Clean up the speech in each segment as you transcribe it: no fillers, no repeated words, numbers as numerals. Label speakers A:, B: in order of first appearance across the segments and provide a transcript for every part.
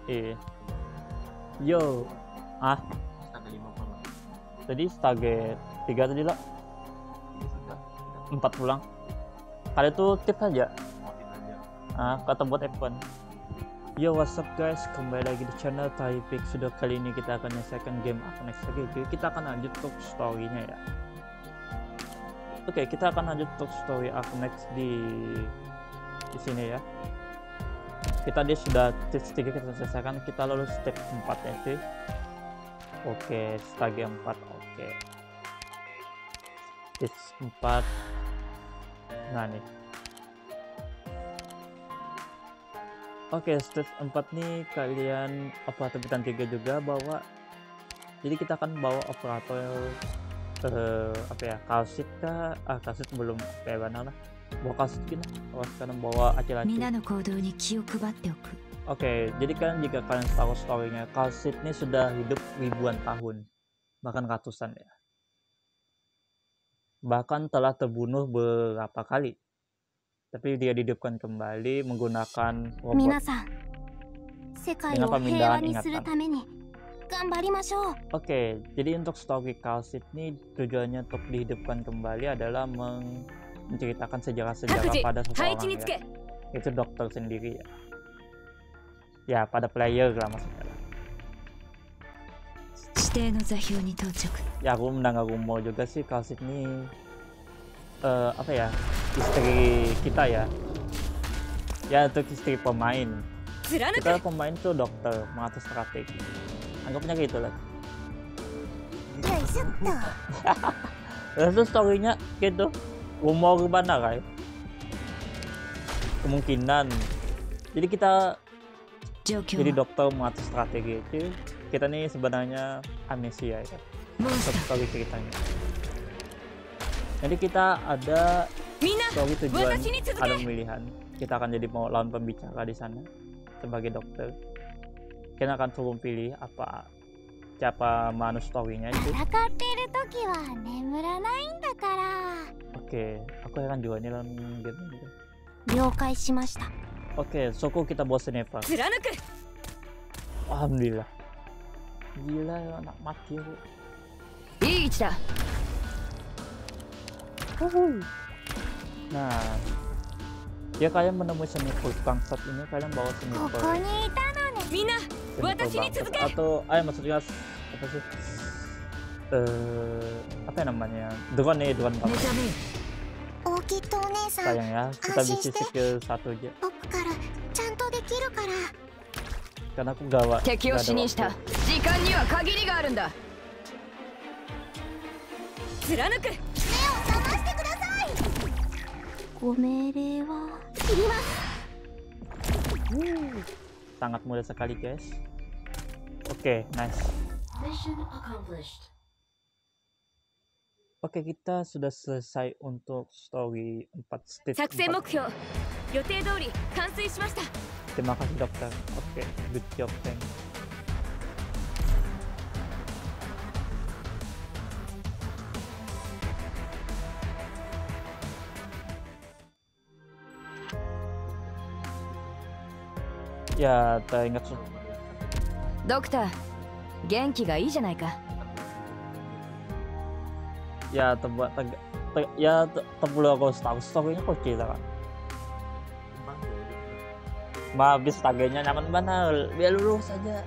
A: Iya. Yo. Ah,
B: Astaga 5 malam.
A: tadi target 3 tadi lah.
B: Ini sudah
A: 4 pulang. Kali itu tips aja.
B: motin aja.
A: Kata buat F1. Yo, what's up guys, kembali lagi di channel Taipik. Sudah kali ini kita akan menyelesaikan game Ark Next lagi. Jadi kita akan lanjut untuk story-nya ya. Oke, kita akan lanjut untuk story Ark Next di sini ya. Kita dia sudah stage 3 kita selesaikan, kita lalu step 4 ya cuy. Oke, stage 4. Oke, stage 4. Nah nih. Oke, stage 4 nih kalian operator bintang 3 juga bawa. Jadi kita akan bawa operator apa ya, kalsit kah? Kalsit belum kayak mana lah. Bawa kalsit gini. Sekarang bawa acil-acil. Oke, jadi kan jika kalian tahu story-nya, kalsit ini sudah hidup ribuan tahun, bahkan ratusan ya. Bahkan telah terbunuh beberapa kali. Tapi dia dihidupkan kembali menggunakan robot dengan pemindahan ingatan. Oke, jadi untuk story kalsit ini tujuannya untuk dihidupkan kembali adalah menceritakan sejarah-sejarah pada seseorang ya. Itu dokter sendiri ya. Ya, pada player lah maksudnya lah. Ya, aku mendengar rumor juga sih kalsit ini apa ya, istri kita ya. Ya, untuk istri pemain. Kita pemain tuh dokter mengatur strategi. Anggapnya gitu lah. Terus story-nya gitu. Rumor mana kan? Kemungkinan. Jadi kita jadi dokter mengatur strategi itu. Kita nih sebenarnya amnesia ya. Story ceritanya. Jadi kita ada story tujuan, ada pemilihan. Kita akan jadi mau lawan pembicara di sana sebagai dokter. Kita akan turun pilih siapa manu story-nya itu. Oke, aku akan juga nih lawan game gitu. Oke, Soko kita bawa Seneva. Alhamdulillah. Gila, anak mati aku. Nah, ya kalian menemui sniper bangsat ini, kalian bawa sniper bangsat atau maksudnya apa sih, apa namanya, drone nih, drone bangsat. Sayang ya, kita bisa skill 1 aja karena aku gak ada waktu. Sangat mudah sekali guys. Oke, nice. Oke, kita sudah selesai untuk story 4 stage 4. Terima kasih dokter. Oke, good job, thank you. Ya, teringat
C: Dokter, genki ga ii janai ka?
A: Ya, terperlu aku tahu story-nya kok cerita kan. Habis taganya nyaman banget, biar lurus saja.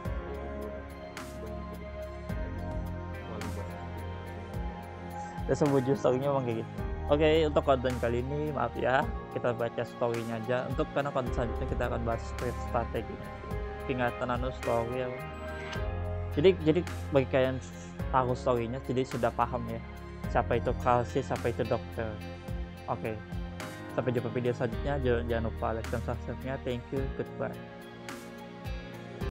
A: Ya, sebuju story-nya emang kayak gitu. Oke, untuk konten kali ini maaf ya, kita baca story-nya aja. Untuk karena konten selanjutnya kita akan bahas strategi. Ingatan story ya. Jadi bagi kalian tahu story-nya, jadi sudah paham ya siapa itu kalsit, siapa itu dokter. Oke, sampai jumpa video selanjutnya. Jangan lupa like dan subscribe-nya. Thank you, goodbye.